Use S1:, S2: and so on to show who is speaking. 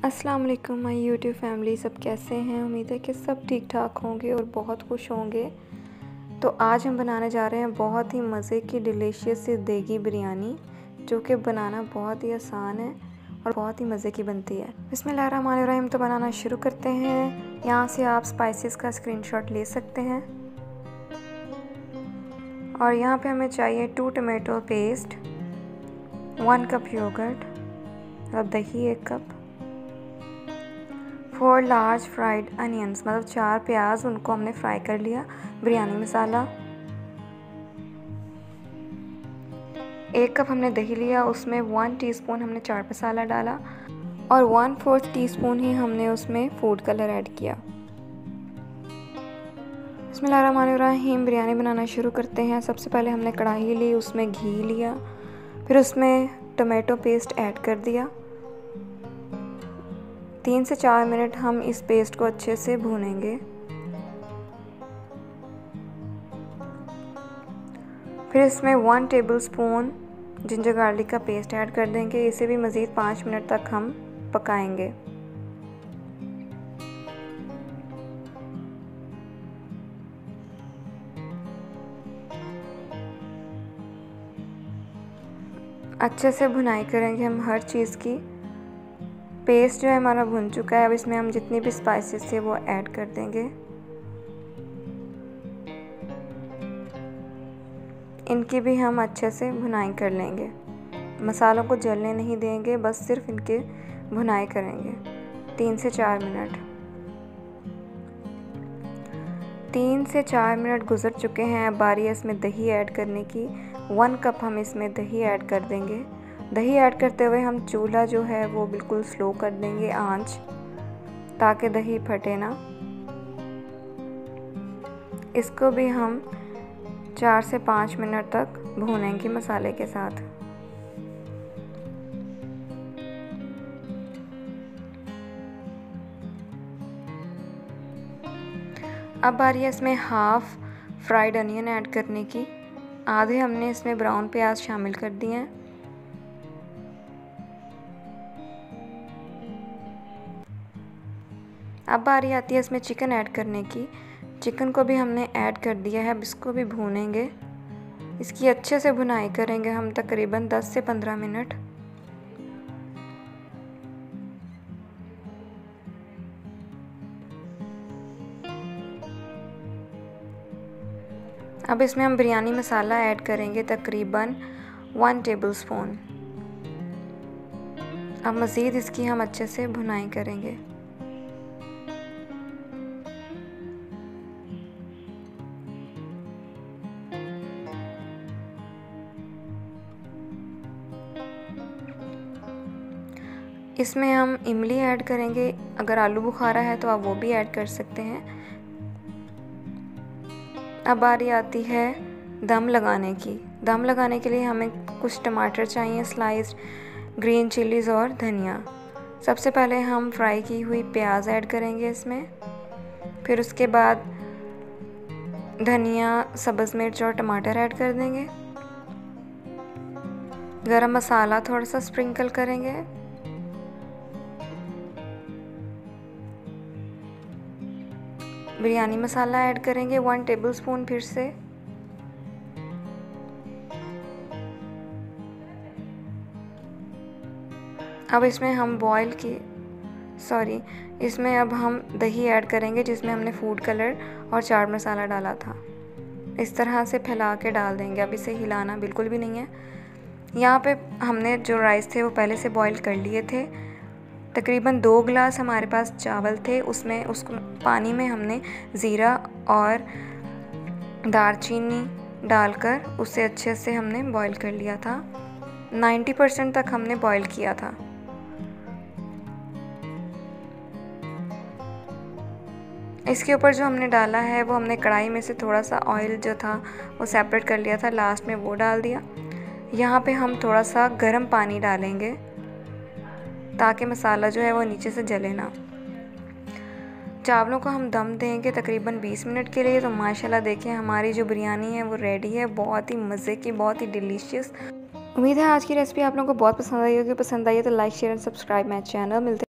S1: अस्सलाम वालेकुम my YouTube family, सब कैसे हैं। उम्मीद है कि सब ठीक ठाक होंगे और बहुत खुश होंगे। तो आज हम बनाने जा रहे हैं बहुत ही मज़े की डिलीशियस सी देगी बिरयानी, जो कि बनाना बहुत ही आसान है और बहुत ही मज़े की बनती है। बिस्मिल्लाहिर्रहमानिर्रहीम। तो बनाना शुरू करते हैं। यहाँ से आप स्पाइसेस का स्क्रीनशॉट ले सकते हैं। और यहाँ पे हमें चाहिए 2 टमाटो पेस्ट, 1 कप योगर्ट और दही 1 कप, 4 लार्ज फ्राइड अनियंस मतलब 4 प्याज, उनको हमने फ्राई कर लिया। बिरयानी मसाला 1 कप हमने दही लिया, उसमें 1 टीस्पून हमने चाट मसाला डाला और 1/4 टीस्पून ही हमने उसमें फूड कलर ऐड किया। बिस्मिल्लाहिर्रहमानिर्रहीम। बिरयानी बनाना शुरू करते हैं। सबसे पहले हमने कढ़ाई ली, उसमें घी लिया, फिर उसमें टमाटो पेस्ट ऐड कर दिया। 3 से 4 मिनट हम इस पेस्ट को अच्छे से भूनेंगे। फिर इसमें 1 टेबलस्पून जिंजर गार्लिक का पेस्ट ऐड कर देंगे। इसे भी मज़ीद 5 मिनट तक हम पकाएंगे। अच्छे से भुनाई करेंगे हम हर चीज़ की। पेस्ट जो है हमारा भुन चुका है। अब इसमें हम जितनी भी स्पाइसेस थे वो ऐड कर देंगे। इनकी भी हम अच्छे से भुनाई कर लेंगे। मसालों को जलने नहीं देंगे, बस सिर्फ इनके भुनाई करेंगे 3 से 4 मिनट। 3 से 4 मिनट गुजर चुके हैं। अब बारी है इसमें दही ऐड करने की। 1 कप हम इसमें दही ऐड कर देंगे। दही ऐड करते हुए हम चूल्हा जो है वो बिल्कुल स्लो कर देंगे आंच, ताकि दही फटे ना। इसको भी हम 4 से 5 मिनट तक भूनेंगे मसाले के साथ। अब बारी है इसमें हाफ फ्राइड अनियन ऐड करने की। आधे हमने इसमें ब्राउन प्याज शामिल कर दिए हैं। अब बारी आती है इसमें चिकन ऐड करने की। चिकन को भी हमने ऐड कर दिया है। अब इसको भी भूनेंगे। इसकी अच्छे से भुनाई करेंगे हम तकरीबन 10 से 15 मिनट। अब इसमें हम बिरयानी मसाला ऐड करेंगे तकरीबन 1 टेबलस्पून। अब मज़ीद इसकी हम अच्छे से भुनाई करेंगे। इसमें हम इमली ऐड करेंगे। अगर आलू बुखारा है तो आप वो भी ऐड कर सकते हैं। अब बारी आती है दम लगाने की। दम लगाने के लिए हमें कुछ टमाटर चाहिए स्लाइस्ड, ग्रीन चिलीज़ और धनिया। सबसे पहले हम फ्राई की हुई प्याज ऐड करेंगे इसमें। फिर उसके बाद धनिया, सब्ज़ मिर्च और टमाटर ऐड कर देंगे। गरम मसाला थोड़ा सा स्प्रिंकल करेंगे। बिरयानी मसाला ऐड करेंगे 1 टेबलस्पून फिर से। अब इसमें हम इसमें अब हम दही ऐड करेंगे, जिसमें हमने फूड कलर और चाट मसाला डाला था। इस तरह से फैला के डाल देंगे। अब इसे हिलाना बिल्कुल भी नहीं है। यहाँ पे हमने जो राइस थे वो पहले से बॉईल कर लिए थे। तकरीबन 2 गिलास हमारे पास चावल थे। उसमें उसको पानी में हमने ज़ीरा और दालचीनी डालकर उसे अच्छे से हमने बॉईल कर लिया था। 90% तक हमने बॉईल किया था। इसके ऊपर जो हमने डाला है वो हमने कढ़ाई में से थोड़ा सा ऑयल जो था वो सेपरेट कर लिया था, लास्ट में वो डाल दिया। यहाँ पे हम थोड़ा सा गर्म पानी डालेंगे ताकि मसाला जो है वो नीचे से जले ना। चावलों को हम दम देंगे तकरीबन 20 मिनट के लिए। तो माशाल्लाह देखें हमारी जो बिरयानी है वो रेडी है। बहुत ही मज़े की, बहुत ही डिलीशियस। उम्मीद है आज की रेसिपी आप लोगों को बहुत पसंद आई होगी। पसंद आई है तो like, share and subscribe my channel. मिलते